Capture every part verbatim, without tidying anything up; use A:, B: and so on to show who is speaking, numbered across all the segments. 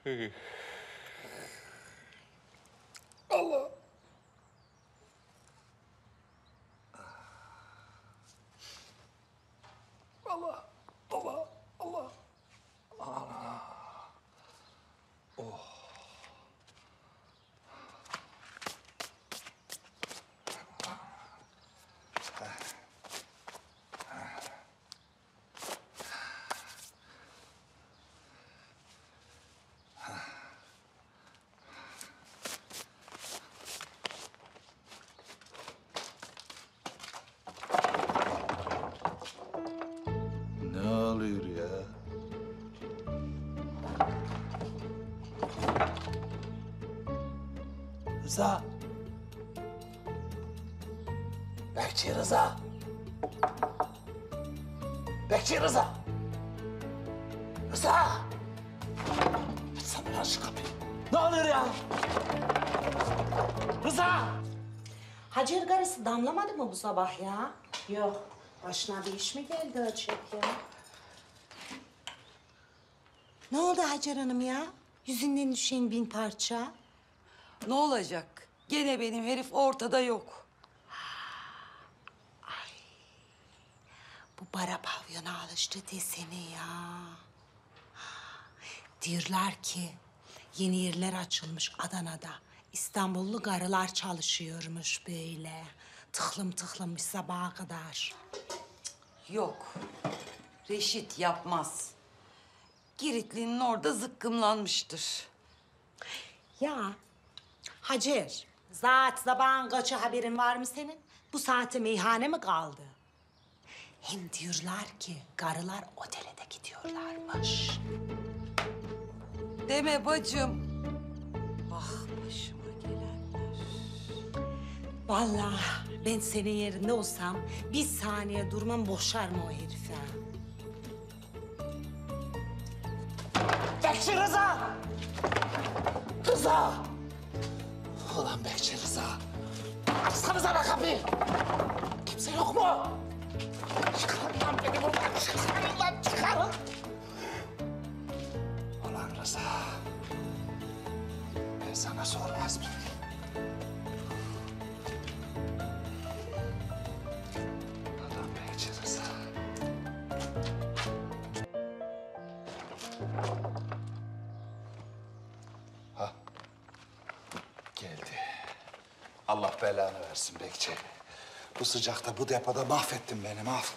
A: Allah. Allah, Allah, Allah. Allah. Oh. Ne oluyor ya? Rıza. Bekçi Rıza. Bekçi Rıza. Rıza. Açsana lan şu kapıyı. Ne oluyor ya? Rıza.
B: Hacer karısı damlamadı mı bu sabah ya? Yok. Başına bir iş mi geldi Hacer ya? Ne oldu Hacer Hanım ya? Yüzünden düşen bin parça.
C: Ne olacak? Gene benim herif ortada yok.
B: Bu bara pavyona alıştı desene ya. Diyorlar ki yeni yerler açılmış Adana'da. İstanbullu karılar çalışıyormuş böyle. Tıklım tıklım bir sabaha kadar.
C: Yok. Reşit yapmaz. Giritli'nin orada zıkkımlanmıştır.
B: Ya Hacer, zat sabahın kaçı haberin var mı senin? Bu saate meyhane mi kaldı? Hem diyorlar ki karılar otele de gidiyorlarmış.
C: Deme bacım. Ah başıma gelenler.
B: Vallahi ben senin yerinde olsam bir saniye durmam, boşarım o herife.
A: Bekçi Rıza! Rıza! Ulan Bekçi Rıza! Açsanıza lan kapıyı! Kimse yok mu? Çıkarın lan beni buradan, çıkarın lan, çıkarın! Ulan Rıza! Ben sana sormaz mıyım? Ulan Bekçi Rıza! Ha? Geldi. Allah belanı versin Bekçi. Bu sıcakta, bu depoda mahvettin beni, mahv.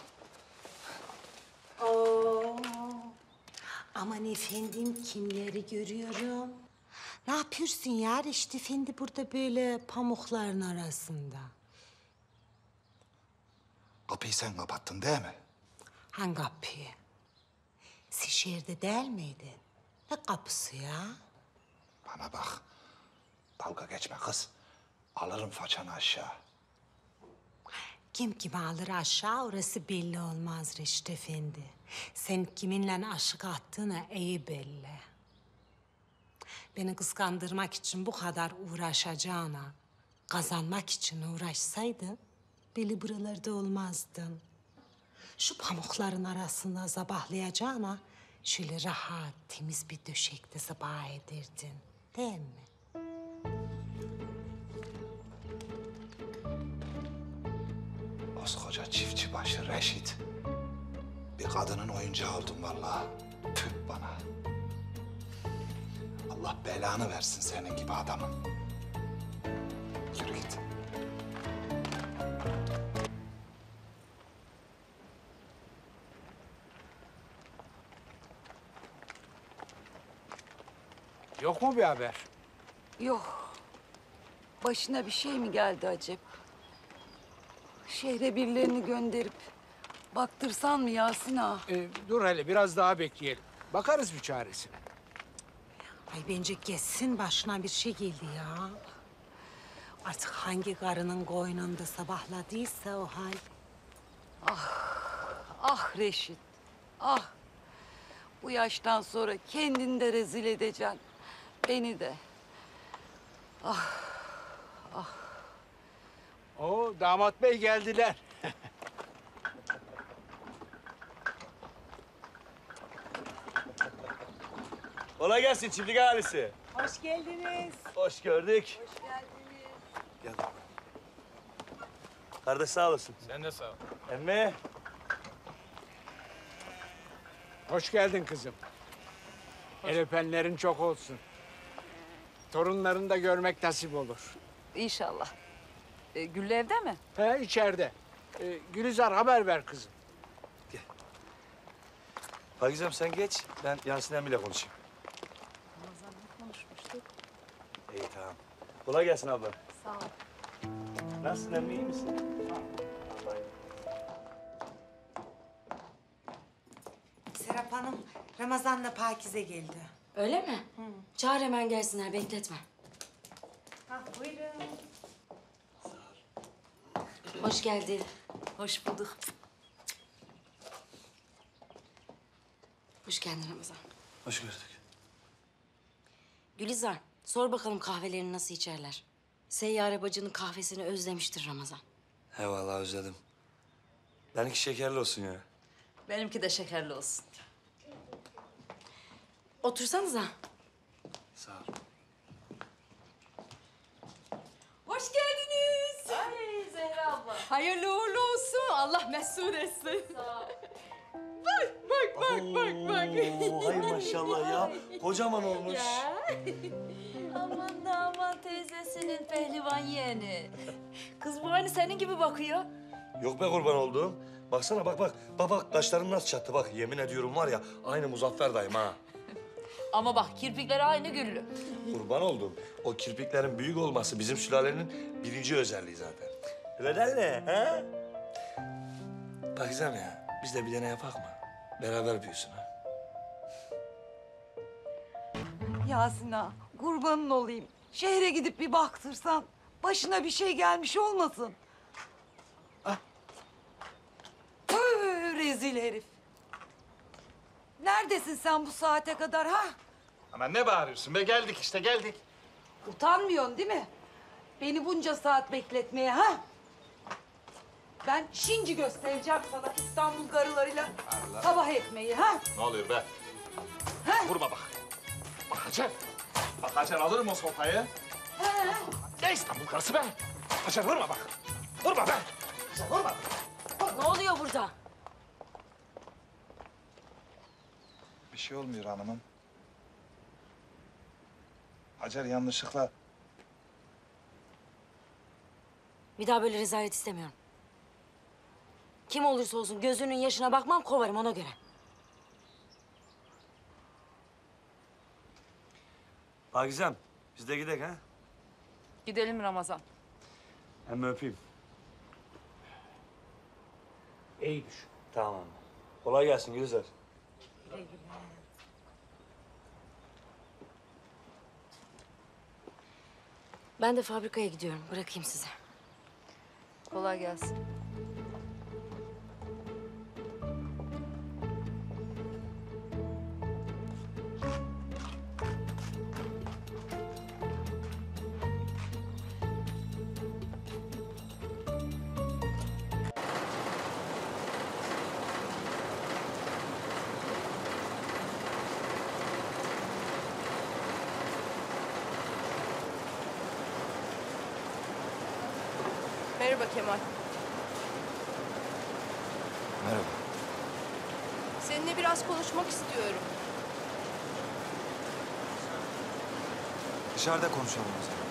B: Oo. Aman efendim, kimleri görüyorum. Ne yapıyorsun ya Reşit Efendi burada böyle pamukların arasında?
A: Kapıyı sen kapattın değil mi?
B: Hangi kapıyı? Siz şehirde değil miydin? Ne kapısı ya?
A: Bana bak. Dalga geçme kız. Alırım façanı aşağı.
B: Kim kimi alır aşağı orası belli olmaz Reşit Efendi. Sen kiminle aşık attığını iyi belli. Beni kıskandırmak için bu kadar uğraşacağına, kazanmak için uğraşsaydın, beni buralarda olmazdın. Şu pamukların arasında sabahlayacağına, şöyle rahat, temiz bir döşekte sabah ederdin, değil mi?
A: Koskoca çiftçi başı Reşit. Bir kadının oyuncağı oldun vallahi. Tüh bana. Allah belanı versin senin gibi adamın. Yürü git.
D: Yok mu bir haber?
C: Yok. Başına bir şey mi geldi acaba? Şehre birilerini gönderip baktırsan mı Yasin ağa?
D: Ee, dur hele biraz daha bekleyelim. Bakarız bir çaresine.
B: Ay bence kesin başına bir şey geldi ya. Artık hangi karının koynunda sabahladıysa o hal.
C: Ah Reşit, ah. Bu yaştan sonra kendini de rezil edeceksin. Beni de.
D: Oo, damat bey geldiler.
E: Kolay gelsin çiftlik ailesi.
B: Hoş geldiniz.
E: Hoş gördük. Hoş geldiniz. Gel. Kardeş sağ olasın.
D: Sen de sağ ol.
E: Emmi.
D: Hoş geldin kızım. El öpenlerin çok olsun. Torunlarını da görmek nasip olur.
C: İnşallah. E, Güllü evde mi?
D: He içeride. Ee, Gülizar haber ver kızım.
E: Pakizem sen geç. Ben Yasin emmiyle konuşayım.
C: Ramazan'la konuşmuştuk.
E: İyi tamam. Kolay gelsin abla.
C: Sağ ol.
E: Nasılsın emmi iyi misin?
B: Serap Hanım, Ramazan'la Pakize geldi.
F: Öyle mi? Çağır hemen gelsinler, bekletme.
B: Ha, buyurun.
F: Hoş geldin.
C: Hoş bulduk.
F: Hoş geldin Ramazan.
E: Hoş gördük.
F: Gülizar, sor bakalım kahvelerini nasıl içerler. Seyyare bacının kahvesini özlemiştir Ramazan.
E: He vallahi özledim. Benimki şekerli olsun ya.
C: Benimki de şekerli olsun.
F: Otursanıza.
E: Sağ ol.
G: Hoş geldiniz.
C: Ay Zehra abla.
G: Hayırlı uğurlu olsun. Allah mesut etsin. Bak, bak, bak, bak, bak.
E: Oo, hay maşallah ya. Kocaman olmuş.
C: Aman da aman teyzesinin pehlivan yeğeni. Kız bu hani senin gibi bakıyor.
E: Yok be kurban olduğum. Baksana bak bak. Bak bak kaşlarım nasıl çattı bak. Yemin ediyorum var ya aynı Muzaffer dayım ha.
G: Ama bak kirpikleri aynı Güllü.
E: Kurban oldum. O kirpiklerin büyük olması bizim sülalenin birinci özelliği zaten. Öyle değil mi? Ha? Bakacağım ya. Biz de bir deney yapak mı? Beraber büyüsün ha.
C: Yasin ağa, kurbanın olayım. Şehre gidip bir baktırsan başına bir şey gelmiş olmasın. Ah. Tüh, rezil herif. Neredesin sen bu saate kadar ha?
A: Aman ne bağırıyorsun be? Geldik işte geldik.
C: Utanmıyorsun değil mi? Beni bunca saat bekletmeye ha? Ben şimdi göstereceğim sana İstanbul karılarıyla sabah etmeyi ha?
A: Ne oluyor be? Vurma bak. Bak Hacer. Bak Hacer alırım o sopayı. Ne İstanbul karısı be? Hacer vurma bak. Vurma be. Hacer vurma.
F: Ne oluyor burada?
H: Bir şey olmuyor hanımım. Hacer yanlışlıkla
F: Bir daha böyle rezalet istemiyorum. Kim olursa olsun gözünün yaşına bakmam, kovarım ona göre.
E: Pakizem biz de gidelim ha.
G: Gidelim Ramazan.
E: Hem öpeyim.
D: İyi düşün.
E: Tamam. Kolay gelsin Gülizar.
F: Ben de fabrikaya gidiyorum, bırakayım size.
C: Kolay gelsin.
G: Merhaba Kemal.
H: merhaba.
G: Seninle biraz konuşmak istiyorum.
H: Dışarıda konuşalım o zaman.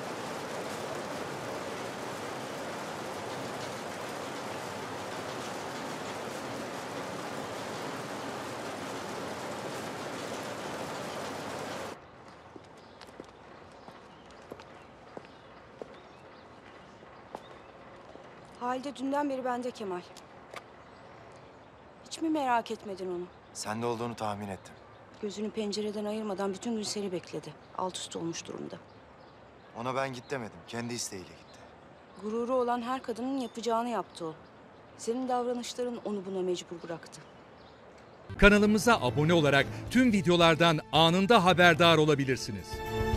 I: Halide dünden beri bende Kemal. Hiç mi merak etmedin onu?
H: Sende olduğunu tahmin ettim.
I: Gözünü pencereden ayırmadan bütün gün seni bekledi. Alt üst olmuş durumda.
H: Ona ben git demedim. Kendi isteğiyle gitti.
I: Gururu olan her kadının yapacağını yaptı o. Senin davranışların onu buna mecbur bıraktı.
J: Kanalımıza abone olarak tüm videolardan anında haberdar olabilirsiniz.